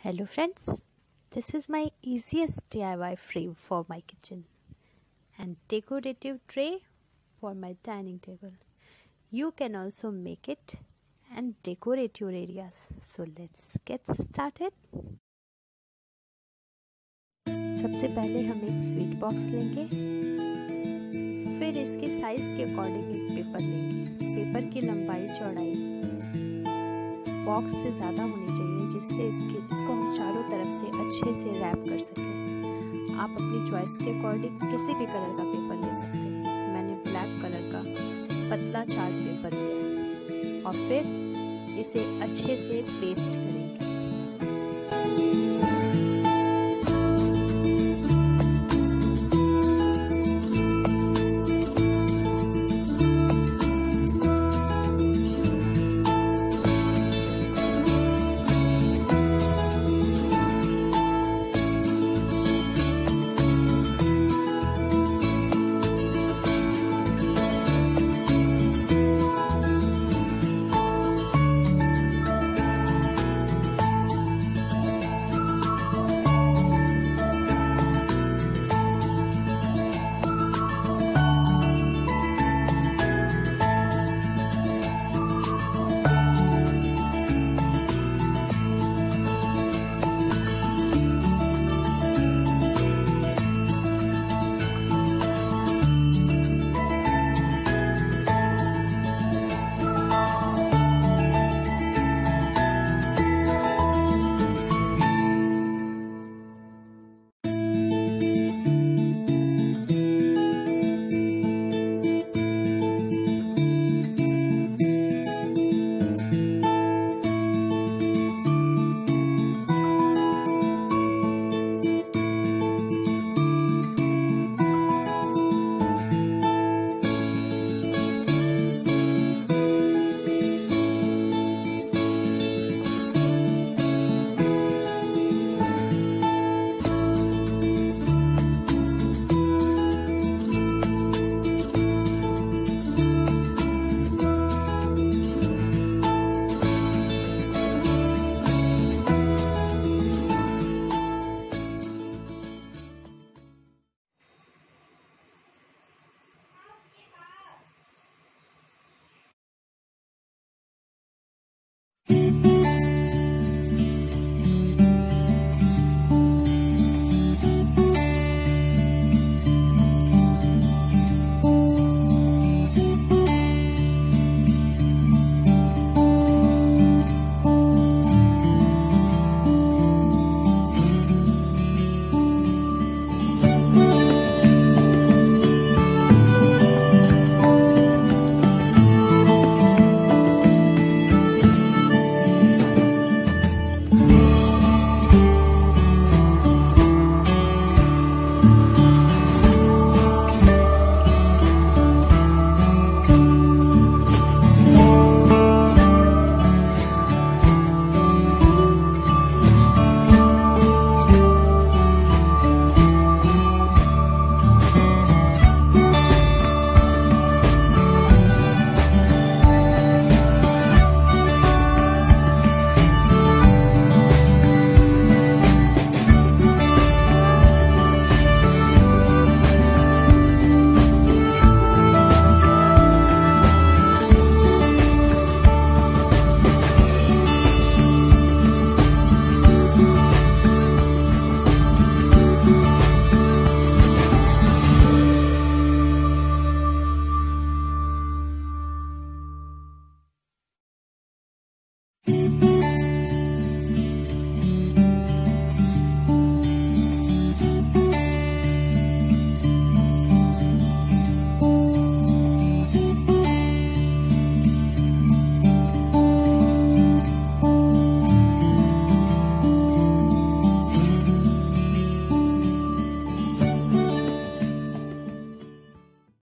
Hello friends, this is my easiest DIY frame for my kitchen and decorative tray for my dining table. You can also make it and decorate your areas. So let's get started. सबसे पहले हम एक sweet box लेंगे, फिर इसके size के according एक paper लेंगे। पेपर की लंबाई चौड़ाई बॉक्स से ज़्यादा होनी चाहिए जिससे इसको हम चारों तरफ से अच्छे से रैप कर सकें। आप अपनी चॉइस के अकॉर्डिंग किसी भी कलर का पेपर ले सकते हैं। मैंने ब्लैक कलर का पतला चार्ट पेपर लिया है और फिर इसे अच्छे से पेस्ट करें।